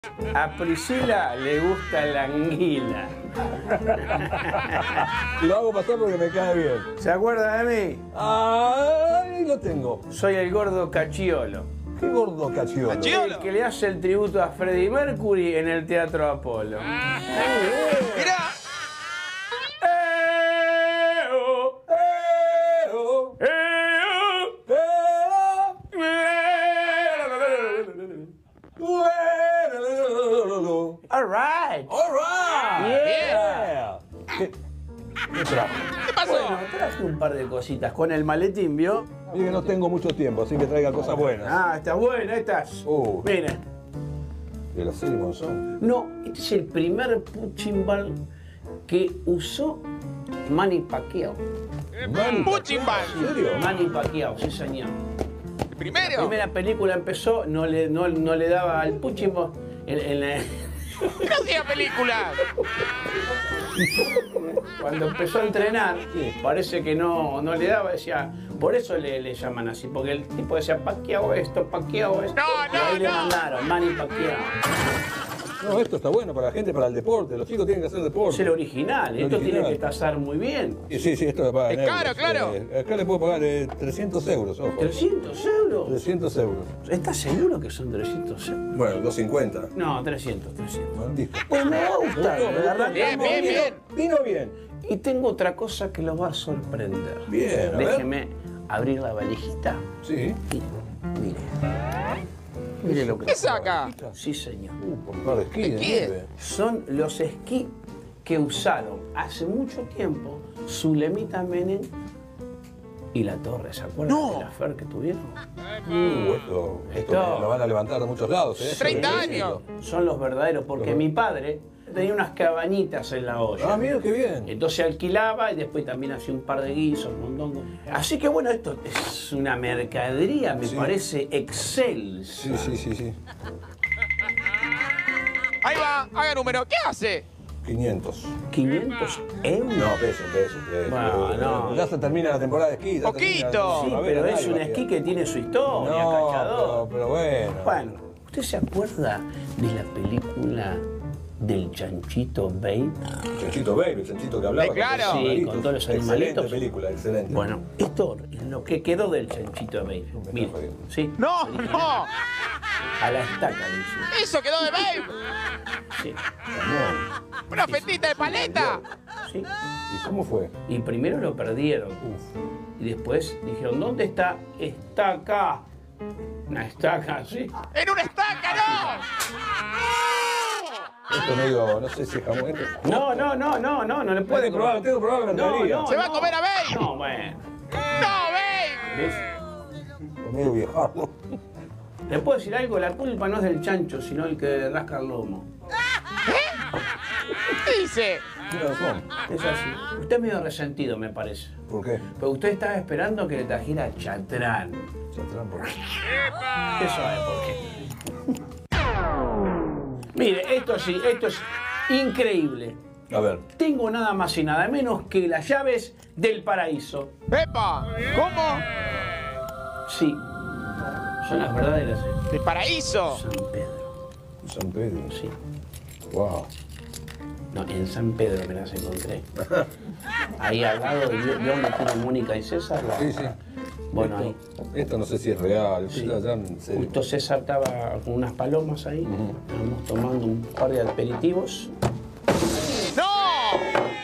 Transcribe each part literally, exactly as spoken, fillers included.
A Priscila le gusta la anguila. Lo hago pasar porque me cae bien. ¿Se acuerda de mí? Ahí lo tengo. Soy el gordo Cacciolo. ¿Qué gordo Cacciolo? El que le hace el tributo a Freddie Mercury en el Teatro Apolo. Ah, ¡mirá! All right. All right. Yeah. ¿Qué, ¿Qué trajo? ¿Qué pasó? Bueno, traje un par de cositas con el maletín, ¿vio? Mire que no tengo mucho tiempo, así que traiga cosas buenas. Ah, está buena, estas. Uh. Mira. ¿De la serie Monzón? No, este es el primer punching ball que usó Manny Pacquiao. Manny Punching ball. ¿En serio? Manny Pacquiao, sí señor. ¿El La primero? primera película empezó, no le, no, no le daba al punching ball en, en la... ¿Qué hacía película? Cuando empezó a entrenar, Sí. parece que no, no le daba, decía, por eso le, le llaman así, porque el tipo decía Pacquiao esto, Pacquiao esto. No, y ahí no, le no. mandaron, Manny Pacquiao. No, esto está bueno para la gente, para el deporte. Los chicos tienen que hacer deporte. Es el original, El esto original. tiene que tasar muy bien. Sí, sí, sí, esto es para Es caro, claro. Eh, acá le puedo pagar eh, trescientos euros, ojo. ¿trescientos euros? trescientos euros. ¿Estás seguro que son trescientos euros? Bueno, doscientos cincuenta. No, trescientos, trescientos. Bueno, listo. Pues me va a gustar, Me gustó, me la gustó. arrancamos Bien, bien, bien. Vino bien. Y tengo otra cosa que los va a sorprender. Bien, a ver. Déjeme abrir la valijita Sí. y mire. Mire lo que... ¿Qué saca? Sí, señor. Uh, por un par de esquí de ¿Esquí? nieve. Son los esquí que usaron hace mucho tiempo Zulemita Menem y La Torre. ¿Se acuerdan No. de la F E R que tuvieron? Uh, esto, esto Esto- lo van a levantar de muchos lados, ¿eh? treinta Sí, años. Son los verdaderos, porque Los- mi padre tenía unas cabañitas en la olla. Ah, mira qué bien. Entonces alquilaba y después también hacía un par de guisos, un montón. Así que bueno, esto es una mercadería, me Sí. parece excelsa. Sí, sí, sí, sí. Ahí va, haga número. ¿Qué hace? quinientos. ¿quinientos euros? No, pesos, pesos. pesos. Bueno, no. Ya se termina la temporada de esquí. ya Poquito. termina- Sí, no, a ver, pero a es nadie un va a esquí quedar. que tiene su historia, No, cachador. pero, pero bueno. Bueno, ¿usted se acuerda de la película del Chanchito Babe? Chanchito Baby, el chanchito que hablaba. Sí, claro. con, Sí, animalitos. con todos los Excelente animalitos. película, excelente. Bueno, esto es lo que quedó del Chanchito Babe. Me Mire, está jodiendo. sí, No, no. a la estaca, dice. Eso quedó de Babe. Sí, Una fetita de paleta. sí. ¿Y cómo fue? Y primero lo perdieron. Uf. Y después dijeron, ¿dónde está? Está acá. Una estaca, sí. En una estaca, no. Esto no digo, no sé si es jamón. Esto... No, no, no, no, no, no le puede Tengo que probar, tengo que probar la No, mercadería. no, Se va a no. comer a Babe. No, bueno. No, Babe. ¿Ves? Está medio viejado. ¿Le puedo decir algo? La culpa no es del chancho, sino el que rasca el lomo. ¿Qué dice? Tiene razón. Es así. Usted es medio resentido, me parece. ¿Por qué? Pero usted estaba esperando que le trajera chatrán. Chatrán, ¿por qué? ¿Usted sabe por qué? Mire, esto sí, esto es increíble. A ver. Tengo nada más y nada menos que las llaves del paraíso. ¡Epa! ¿Cómo? Sí, son las verdaderas. ¿eh? ¡De paraíso! San Pedro, San Pedro. sí. Wow. No, en San Pedro me las encontré. Ahí al lado de ¿vio dónde tiene Mónica y César? La- Sí, sí. Bueno, ahí. esto, esto no sé si es real. Sí. Esto ya en serio. Justo César estaba con unas palomas ahí. Estábamos tomando un par de aperitivos. ¡No!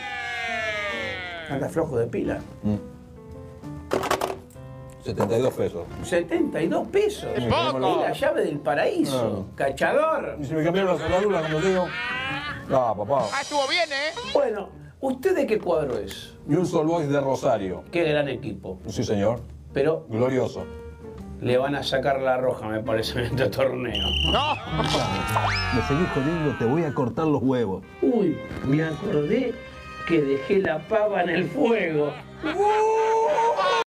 Anda flojo de pila. Mm. setenta y dos pesos. setenta y dos pesos. Es poco. Es la llave del paraíso. Ah. Cachador. ¿Y si me cambiaron la soldadura cuando digo? No, papá. Ah, estuvo bien, ¿eh? Bueno, ¿usted de qué cuadro es? Newell's Boys de Rosario. Qué gran equipo. Sí, señor. Pero Glorioso. le van a sacar la roja, me parece, en este torneo. ¡No! Me seguís jodiendo, te voy a cortar los huevos. Uy, me acordé que dejé la pava en el fuego.